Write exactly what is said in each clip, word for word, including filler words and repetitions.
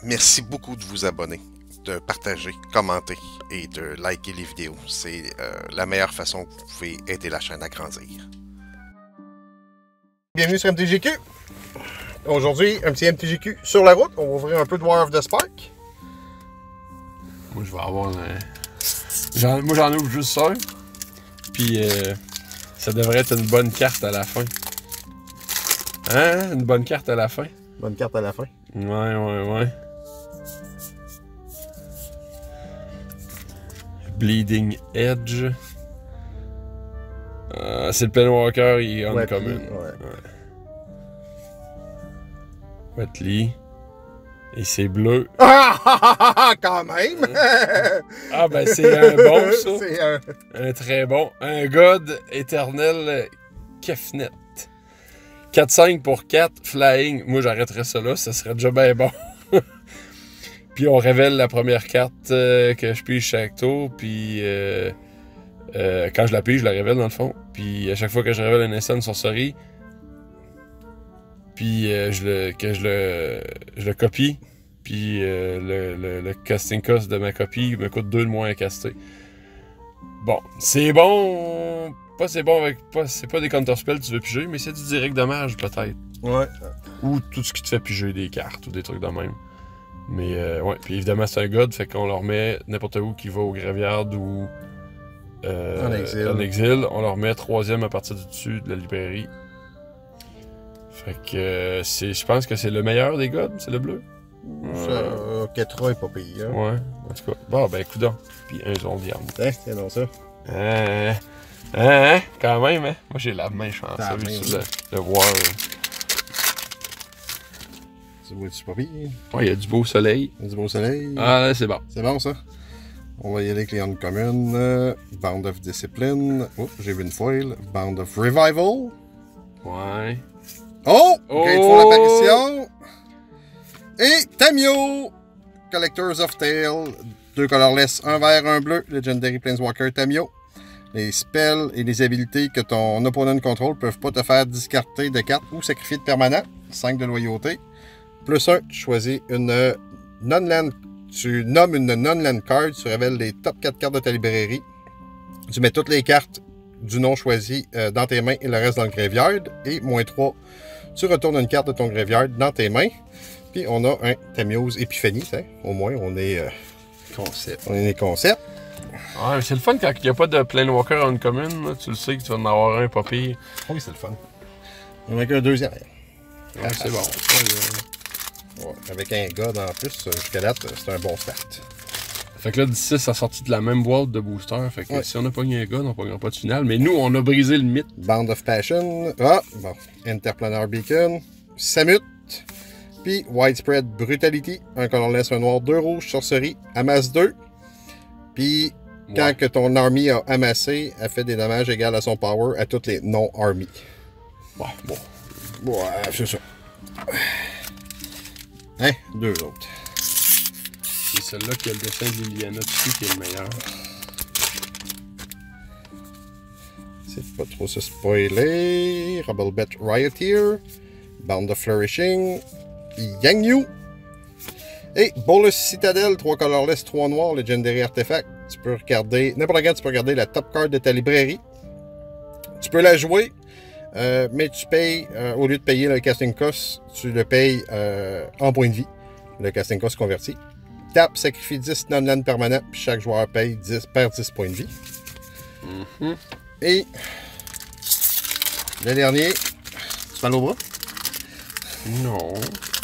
merci beaucoup de vous abonner, de partager, commenter et de liker les vidéos. C'est euh, la meilleure façon que vous pouvez aider la chaîne à grandir. Bienvenue sur M T G Q. Aujourd'hui, un petit M T G Q sur la route. On va ouvrir un peu de War of the Spark. Moi, je vais avoir un... Moi, j'en ouvre juste un. Puis, euh, ça devrait être une bonne carte à la fin. Hein? Une bonne carte à la fin? Bonne carte à la fin. Ouais, ouais, ouais. Bleeding Edge. Euh, c'est le Planewalker, il est uncommon. Ouais. Ouais. Wetley. Et c'est bleu. Ah, quand même! Ah, ben c'est un bon, ça. C'est un... Un très bon. Un God éternel Kefnet. quatre cinq pour quatre, flying. Moi, j'arrêterais ça là, ça serait déjà bien bon. Puis on révèle la première carte euh, que je pige chaque tour. Puis euh, euh, quand je la pige, je la révèle dans le fond. Puis à chaque fois que je révèle un instant de sorcerie, puis euh, je le, que je le, je le copie, puis euh, le, le, le casting cost de ma copie me coûte deux de moins à caster. Bon, c'est bon. Pas c'est bon avec. Pas, c'est pas des counterspells que tu veux piger, mais c'est du direct dommage peut-être. Ouais. Ou tout ce qui te fait piger des cartes ou des trucs de même. Mais euh, ouais, puis évidemment c'est un god, fait qu'on leur met n'importe où qui va au graveyard ou euh, en, exil. en exil. On leur met troisième à partir du dessus de la librairie. Fait que euh, c'est, je pense que c'est le meilleur des gods, c'est le bleu. Euh, Ketra est pas payé. Hein? Ouais, en tout cas. Bon, ben, coudonc. Puis un Zondiarme. Tiens, tiens donc ça. Hein, hein, hein, quand même, hein. Moi, j'ai la main chanceuse sur le, le voir. Tu vois-tu pas pire? Ouais, il y a du beau soleil. Il y a du beau soleil. Ah, là, c'est bon. C'est bon, ça? On va y aller avec les Uncommon. Euh, Bound of Discipline. Oh, j'ai vu une foil. Bound of Revival. Ouais. Oh! Oh! Grateful Apparition. Et Tamiyo! Collectors of Tale. Deux colorless, un vert, un bleu. Legendary Planeswalker Tamiyo. Les spells et les habilités que ton opponent contrôle peuvent pas te faire discarter de cartes ou sacrifier de permanent. cinq de loyauté. Plus un, tu choisis une non-land. Tu nommes une non-land card, tu révèles les top quatre cartes de ta librairie. Tu mets toutes les cartes du nom choisi euh, dans tes mains et le reste dans le graveyard. Et moins trois, tu retournes une carte de ton graveyard dans tes mains. Puis on a un Tamiyo's Epiphany. Hein? Au moins, on est... Euh, Concept. On est des concepts. Ouais, mais c'est le fun quand il n'y a pas de Planewalker en commune. Tu le sais que tu vas en avoir un pas pire. Oui, c'est le fun. On a un deuxième. Ouais, c'est bon. Ouais, avec un god en plus, jusqu'à date, c'est un bon start. Fait que là, d'ici, ça a sorti de la même boîte de booster. Fait que ouais. si on a pogné un god, on pognera pas de finale. Mais nous, on a brisé le mythe. Band of Passion. Ah, bon. Interplanar Beacon. Samut. Puis Widespread Brutality. Un colorless, un noir, deux rouges. Sorcerie. Amasse deux. Puis ouais. Quand que ton army a amassé, elle fait des dommages égaux à son power à toutes les non-armies. Ouais, bon. Ouais, c'est ça. Hein? Deux autres. C'est celle-là qui a le dessin de Liliana dessus qui est le meilleur. C'est pas trop se spoiler. Rebelbet Rioteer. Bound of Flourishing. Yang Yu. Et Bolus Citadel, trois colorless, trois noirs, Legendary Artefact. Tu peux regarder, n'importe quand, tu peux regarder la top card de ta librairie. Tu peux la jouer, euh, mais tu payes, euh, au lieu de payer le casting cost, tu le payes euh, en points de vie. Le casting cost converti. Tape, sacrifie dix non-land permanents, puis chaque joueur paye dix, perd dix points de vie. Mm-hmm. Et le dernier, tu fais au bras? Non.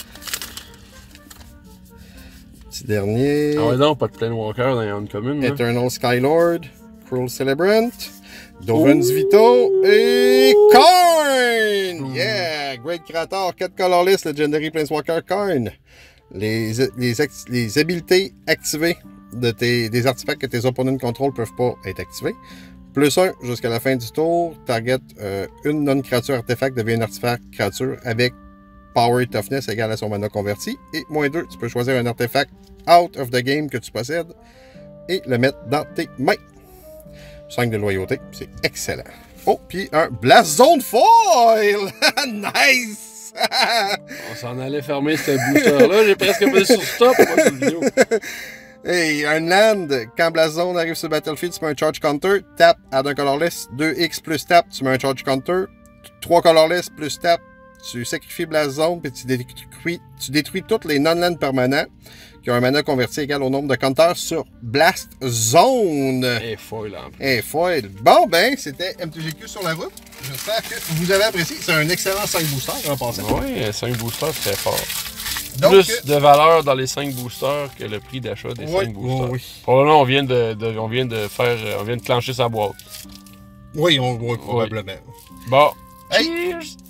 Petit dernier. Ah ouais, non, pas de Planewalker dans les Uncommon. Eternal Skylord, Cruel Celebrant, Dovin's Vito et Karn! Yeah! Great Creator, quatre colorless, Legendary Planeswalker Karn. Les, les, les habiletés activées de tes, des artefacts que tes opponents contrôlent peuvent pas être activés. Plus un, jusqu'à la fin du tour, target euh, une non-créature artefact devient un artefact créature avec Power et Toughness égale à son mana converti. Et moins deux, tu peux choisir un artefact out of the game que tu possèdes et le mettre dans tes mains. cinq de loyauté, c'est excellent. Oh, puis un Blast Zone Foil! Nice! On s'en allait fermer ce booster-là. J'ai presque pas sur stop, moi, sur le vidéo. Hey, un land, quand Blast Zone arrive sur le battlefield, tu mets un charge counter, tap, add un colorless, deux X plus tap, tu mets un charge counter, trois colorless plus tap, tu sacrifies Blast Zone, puis tu détruis, tu détruis tous les non-land permanents qui ont un mana converti égal au nombre de counters sur Blast Zone. Et foil en plus. Et foil. Bon, ben, c'était M T G Q sur la route. J'espère que vous avez apprécié. C'est un excellent cinq boosters en passant. Oui, cinq boosters, très fort. Donc, Plus euh, de valeur dans les cinq boosters que le prix d'achat des oui, cinq boosters. oui, Probablement, on vient de, de- on vient de faire, on vient de clancher sa boîte. oui, on, oui, probablement. Bon. Hey. Cheers!